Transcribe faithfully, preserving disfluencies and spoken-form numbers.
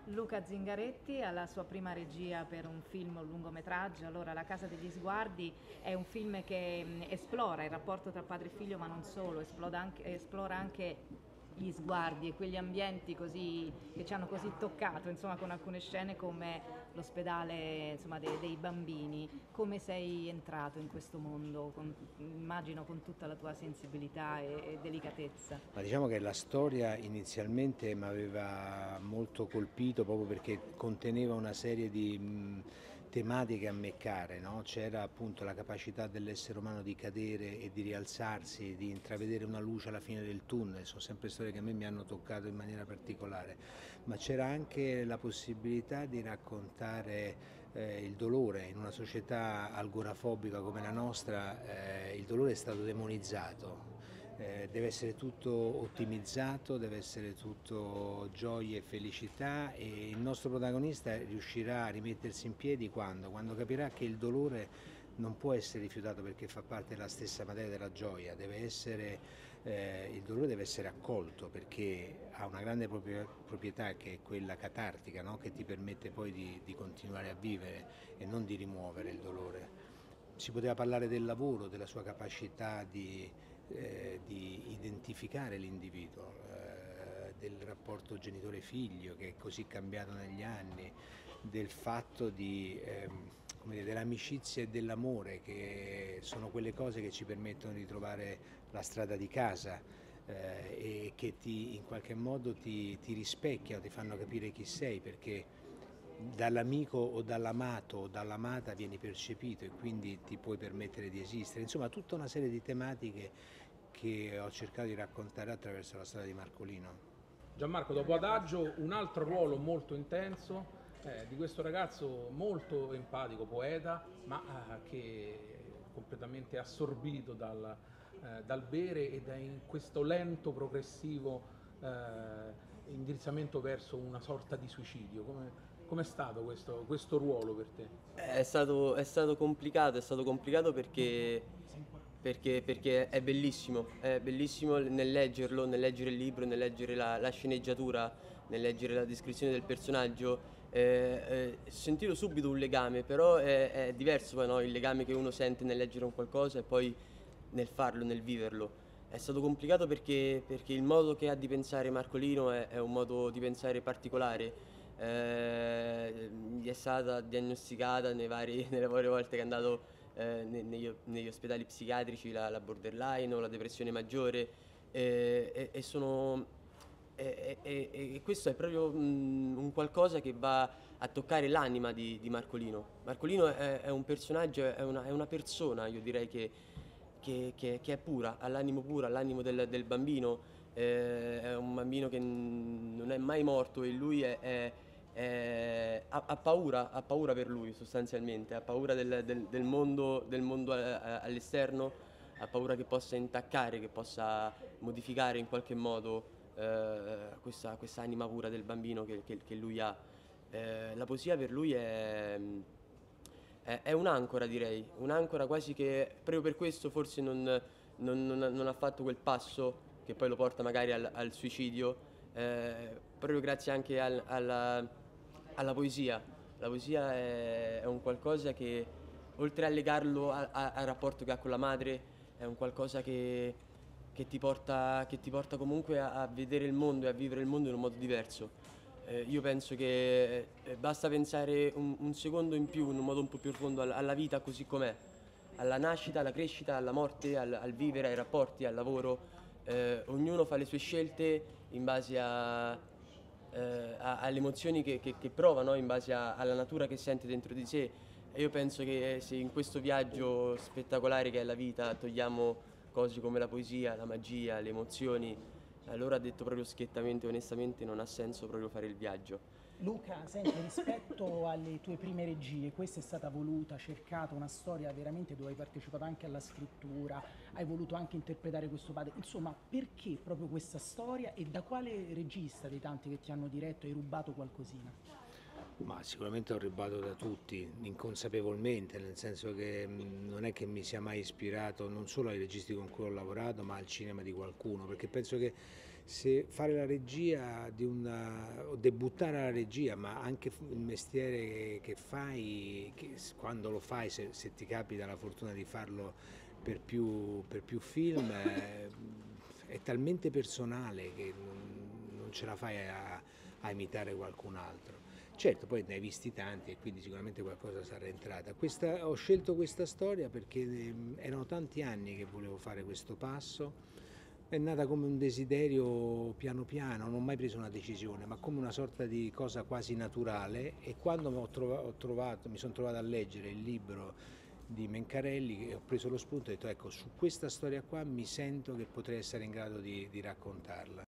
Luca Zingaretti alla sua prima regia per un film, un lungometraggio. Allora, La Casa degli Sguardi è un film che mh, esplora il rapporto tra padre e figlio, ma non solo, esplora anche, esplora anche gli sguardi e quegli ambienti così, che ci hanno così toccato, insomma, con alcune scene come l'ospedale, insomma, dei, dei bambini. Come sei entrato in questo mondo? Con- immagino con tutta la tua sensibilità e, e delicatezza. Ma diciamo che la storia inizialmente mi aveva molto colpito proprio perché conteneva una serie di mh, tematiche a me care, no? C'era appunto la capacità dell'essere umano di cadere e di rialzarsi, di intravedere una luce alla fine del tunnel, sono sempre storie che a me mi hanno toccato in maniera particolare, ma c'era anche la possibilità di raccontare eh, il dolore. In una società agorafobica come la nostra, eh, il dolore è stato demonizzato. Eh, deve essere tutto ottimizzato, deve essere tutto gioia e felicità, e il nostro protagonista riuscirà a rimettersi in piedi quando? Quando capirà che il dolore non può essere rifiutato perché fa parte della stessa materia della gioia, deve essere, eh, il dolore deve essere accolto perché ha una grande propria- proprietà che è quella catartica, no? Che ti permette poi di, di continuare a vivere e non di rimuovere il dolore. Si poteva parlare del lavoro, della sua capacità di, eh, di identificare l'individuo, eh, del rapporto genitore-figlio che è così cambiato negli anni, del fatto di, ehm, come dire, dell'amicizia e dell'amore, che sono quelle cose che ci permettono di trovare la strada di casa, eh, e che ti, in qualche modo ti, ti rispecchiano, ti fanno capire chi sei, perché dall'amico o dall'amato o dall'amata vieni percepito e quindi ti puoi permettere di esistere. Insomma, tutta una serie di tematiche che ho cercato di raccontare attraverso la storia di Marcolino. Gianmarco, dopo Adagio, un altro ruolo molto intenso eh, di questo ragazzo molto empatico, poeta, ma eh, che è completamente assorbito dal, eh, dal bere ed è in questo lento, progressivo eh, indirizzamento verso una sorta di suicidio. Come com'è stato questo, questo ruolo per te? È stato, è stato complicato, è stato complicato perché, perché, perché è bellissimo, è bellissimo nel leggerlo, nel leggere il libro, nel leggere la, la sceneggiatura, nel leggere la descrizione del personaggio. Eh, eh, sentito subito un legame, però è, è diverso poi, no? Il legame che uno sente nel leggere un qualcosa e poi nel farlo, nel viverlo. È stato complicato perché, perché il modo che ha di pensare Marcolino è, è un modo di pensare particolare. Eh, gli è stata diagnosticata nei vari- nelle varie volte che è andato eh, ne- negli, negli ospedali psichiatrici la, la borderline o la depressione maggiore, eh, e, e sono e, e- e- e questo è proprio mm, un qualcosa che va a toccare l'anima di, di Marcolino. Marcolino è, è un personaggio, è una, è una persona, io direi che, che- che- che è pura, ha l'animo puro, ha l'animo del, del bambino, eh, è un bambino che n- non è mai morto e lui è- è- è- ha, ha paura, ha paura per lui sostanzialmente, ha paura del, del- del mondo, del mondo a- a- all'esterno, ha paura che possa intaccare, che possa modificare in qualche modo eh, questa, questa anima pura del bambino che, che- che lui ha. Eh, la poesia per lui è, è, è un'ancora, direi, un'ancora quasi che proprio per questo forse non, non- non ha non ha fatto quel passo che poi lo porta magari al, al suicidio, eh, proprio grazie anche al- alla, alla poesia. La poesia è, è un qualcosa che, oltre a legarlo a- a- al rapporto che ha con la madre, è un qualcosa che, che ti porta, che ti porta comunque a, a vedere il mondo e a vivere il mondo in un modo diverso. Eh, io penso che eh, basta pensare un, un secondo in più, in un modo un po' più profondo, alla, alla vita così com'è, alla nascita, alla crescita, alla morte, al, al vivere, ai rapporti, al lavoro. Eh, ognuno fa le sue scelte in base a, eh, a- alle emozioni che, che, che prova, no? In base a- alla natura che sente dentro di sé. E io penso che se in questo viaggio spettacolare che è la vita togliamo cose come la poesia, la magia, le emozioni, allora detto proprio schiettamente e onestamente non ha senso proprio fare il viaggio. Luca, senti, rispetto alle tue prime regie, questa è stata voluta, cercata, una storia veramente dove hai partecipato anche alla scrittura, hai voluto anche interpretare questo padre. Insomma, perché proprio questa storia e da quale regista dei tanti che ti hanno diretto hai rubato qualcosina? Ma sicuramente ho rubato da tutti, inconsapevolmente, nel senso che mh, non è che mi sia mai ispirato non solo ai registi con cui ho lavorato, ma al cinema di qualcuno, perché penso che se fare la regia di una, o debuttare alla regia, ma anche il mestiere che fai, che quando lo fai, se, se ti capita la fortuna di farlo per più, per più film, è, è talmente personale che non, non ce la fai a, a imitare qualcun altro. Certo, poi ne hai visti tanti e quindi sicuramente qualcosa sarà entrata. Questa, ho scelto questa storia perché eh, erano tanti anni che volevo fare questo passo. È nata come un desiderio piano piano, non ho mai preso una decisione, ma come una sorta di cosa quasi naturale, e quando ho trovato, ho trovato, mi sono trovato a leggere il libro di Mencarelli e ho preso lo spunto e ho detto ecco, su questa storia qua mi sento che potrei essere in grado di, di raccontarla.